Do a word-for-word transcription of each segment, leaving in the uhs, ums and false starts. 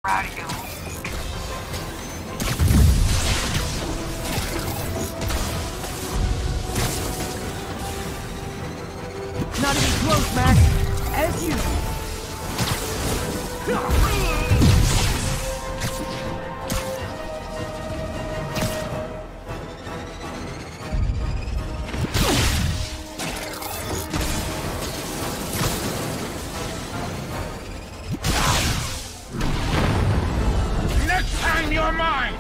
proud of you. Not even close, Max. As you. Next time you're mine!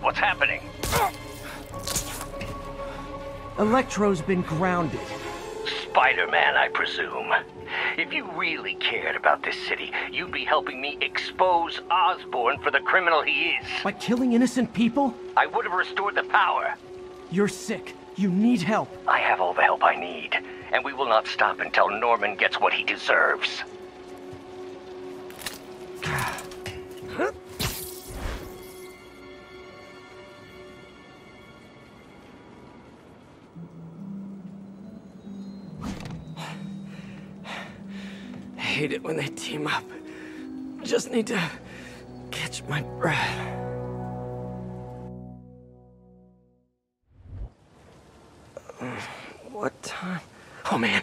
What's happening? Electro's been grounded. Spider-Man, I presume. If you really cared about this city, you'd be helping me expose Osborn for the criminal he is. By killing innocent people? I would have restored the power. You're sick. You need help. I have all the help I need, and we will not stop until Norman gets what he deserves. I hate it when they team up. Just need to catch my breath. What time? Oh, man.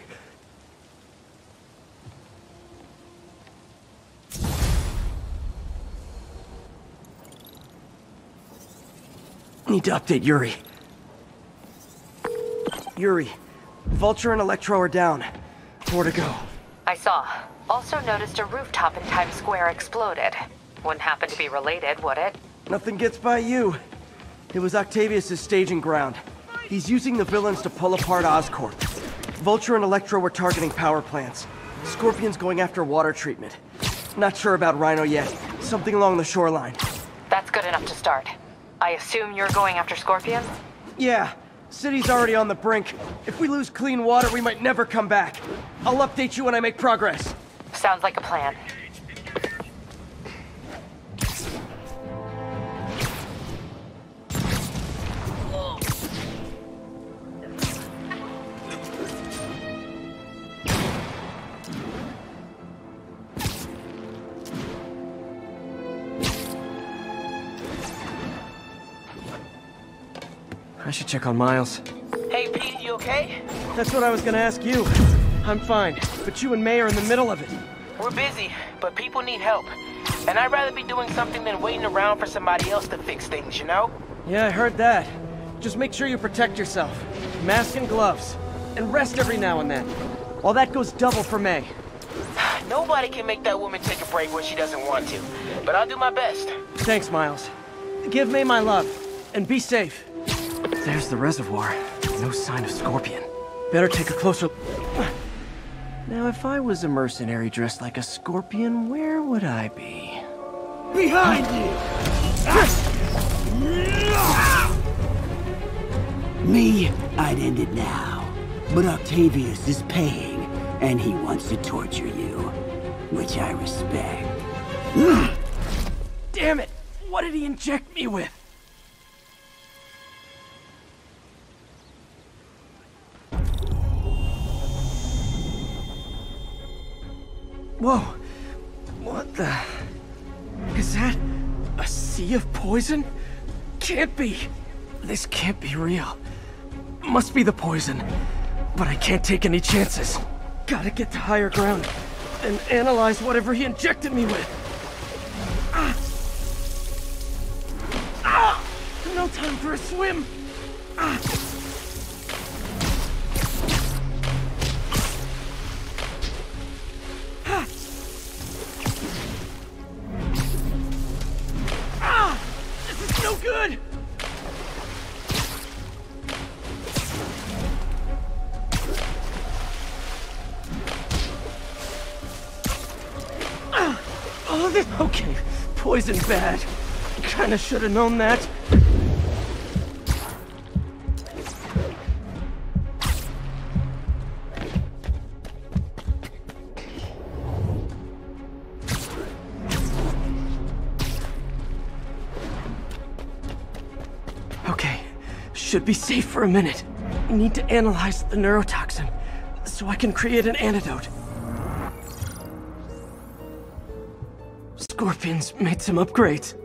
Need to update Yuri. Yuri, Vulture and Electro are down. Four to go. I saw. Also noticed a rooftop in Times Square exploded. Wouldn't happen to be related, would it? Nothing gets by you. It was Octavius' staging ground. He's using the villains to pull apart Oscorp. Vulture and Electro were targeting power plants. Scorpion's going after water treatment. Not sure about Rhino yet. Something along the shoreline. That's good enough to start. I assume you're going after Scorpion? Yeah. City's already on the brink. If we lose clean water, we might never come back. I'll update you when I make progress. Sounds like a plan. I should check on Miles. Hey, Pete, you okay? That's what I was gonna ask you. I'm fine, but you and May are in the middle of it. We're busy, but people need help. And I'd rather be doing something than waiting around for somebody else to fix things, you know? Yeah, I heard that. Just make sure you protect yourself. Mask and gloves. And rest every now and then. While that goes double for May. Nobody can make that woman take a break when she doesn't want to. But I'll do my best. Thanks, Miles. Give May my love. And be safe. There's the reservoir. No sign of Scorpion. Better take a closer... Now, if I was a mercenary dressed like a Scorpion, where would I be? Behind you! Me, I'd end it now. But Octavius is paying, and he wants to torture you. Which I respect. Damn it! What did he inject me with? Whoa! What the... Is that... a sea of poison? Can't be! This can't be real. Must be the poison. But I can't take any chances. Gotta get to higher ground and analyze whatever he injected me with. Ah! Ah! No time for a swim! Ah! No good! Ah, oh, this... Okay, poison bad. Kinda should've known that. Should be safe for a minute. Need to analyze the neurotoxin, so I can create an antidote. Scorpion's made some upgrades.